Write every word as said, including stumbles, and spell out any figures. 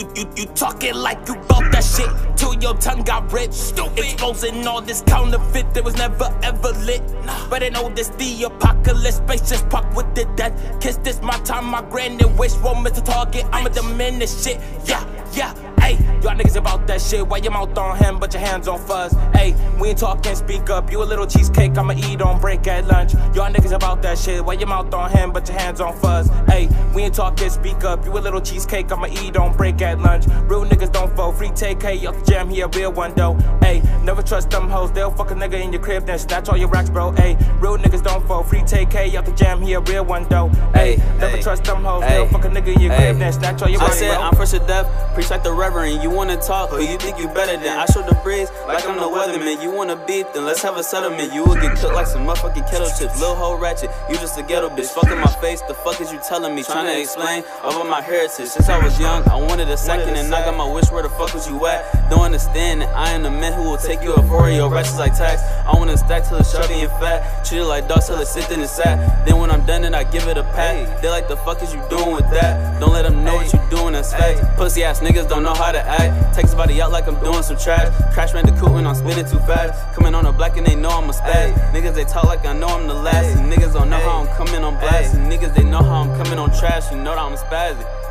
You, you, you talking like you bought that shit till your tongue got red. Stupid. Exposing all this counterfeit that was never ever lit. But I know this the apocalypse. Space just pop with the death. Kiss this my time, my granny wish. Won't miss the target. I'ma diminish shit. Yeah, yeah. Ayy, y'all niggas about that shit. Why your mouth on him, but your hands on fuzz? Ayy, we ain't talking, speak up. You a little cheesecake, I'ma eat on break at lunch. Y'all niggas about that shit. Why your mouth on him, but your hands on fuzz? Ayy, we ain't talking, speak up. You a little cheesecake, I'ma eat on break at lunch. Real niggas don't fold. Free take K off the jam, he a real one though. Ayy, never trust them hoes. They'll fuck a nigga in your crib, then snatch all your racks, bro. Ayy, real niggas don't fold. Free take K off the jam, he a real one though. Ayy, never trust them hoes. They'll fuck a nigga in your crib, then snatch all your racks, bro. I said I'm fresh to death, preach like the reverend. You wanna talk, but you think you better than I show the breeze like I'm the weatherman. You wanna beat, then let's have a settlement. You will get cooked like some motherfucking kettle chips. Lil' hoe ratchet, you just a ghetto bitch. Fucking my face, the fuck is you telling me? Trying to explain about my heritage. Since I was young, I wanted a second, and I got my wish. Where the fuck was you at? Don't understand that I am the man who will take you up for your righteous like tax. I wanna stack till it's shorty and fat. Treat it like dogs till it's sit in the sack. Then when I'm done, then I give it a pat. They like, the fuck is you doing with that? Don't let them know what you doing, that's facts. Pussy ass niggas don't know how to act. Take somebody out like I'm doing some trash. Crash Bandicoot when I'm spinning too fast. Coming on the block and they know I'm a spaz. Niggas they talk like I know I'm the last. And niggas don't know how I'm coming on blast. And niggas they know how I'm coming on trash. You know that I'm a spazzy.